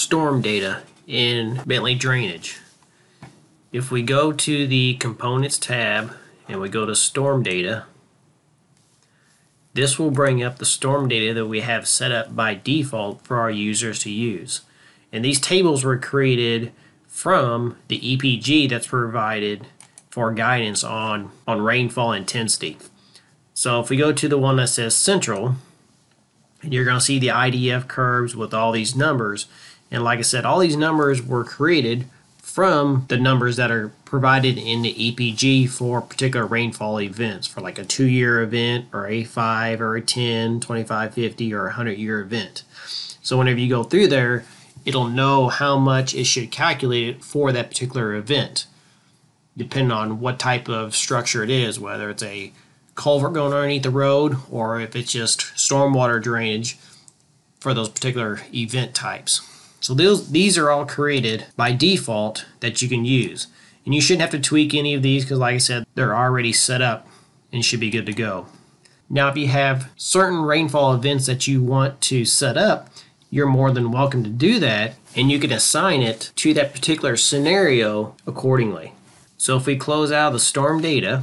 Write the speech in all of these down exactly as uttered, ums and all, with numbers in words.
storm data in Bentley Drainage. If we go to the Components tab and we go to Storm Data, this will bring up the storm data that we have set up by default for our users to use. And these tables were created from the E P G that's provided for guidance on, on rainfall intensity. So if we go to the one that says Central, you're going to see the I D F curves with all these numbers. And like I said, all these numbers were created from the numbers that are provided in the E P G for particular rainfall events, for like a two-year event or a five or a ten, twenty-five, fifty, or a hundred-year event. So whenever you go through there, it'll know how much it should calculate it for that particular event, depending on what type of structure it is, whether it's a culvert going underneath the road or if it's just stormwater drainage for those particular event types. So those, these are all created by default that you can use. And you shouldn't have to tweak any of these because, like I said, they're already set up and should be good to go. Now, if you have certain rainfall events that you want to set up, you're more than welcome to do that, and you can assign it to that particular scenario accordingly. So if we close out the storm data,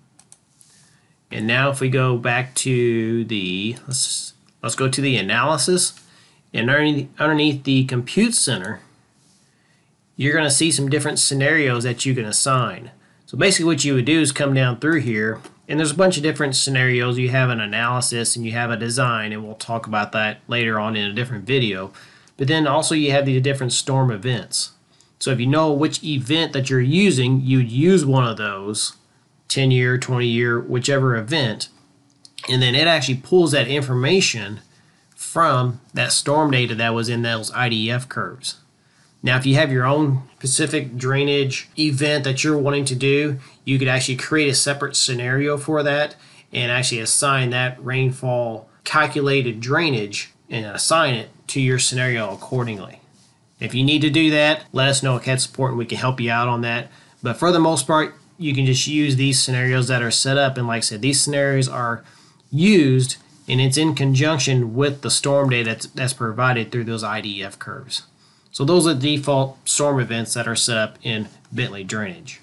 and now if we go back to the, let's, let's go to the analysis, and underneath, underneath the compute center, you're going to see some different scenarios that you can assign. So basically what you would do is come down through here, and there's a bunch of different scenarios. You have an analysis and you have a design, and we'll talk about that later on in a different video. But then also you have the different storm events. So if you know which event that you're using, you'd use one of those, ten year, twenty year, whichever event, and then it actually pulls that information from that storm data that was in those I D F curves. Now, if you have your own specific drainage event that you're wanting to do, you could actually create a separate scenario for that and actually assign that rainfall calculated drainage and assign it to your scenario accordingly. If you need to do that, let us know at C A D Support and we can help you out on that. But for the most part, you can just use these scenarios that are set up. And like I said, these scenarios are used and it's in conjunction with the storm data that's, that's provided through those I D F curves. So those are the default storm events that are set up in Bentley Drainage.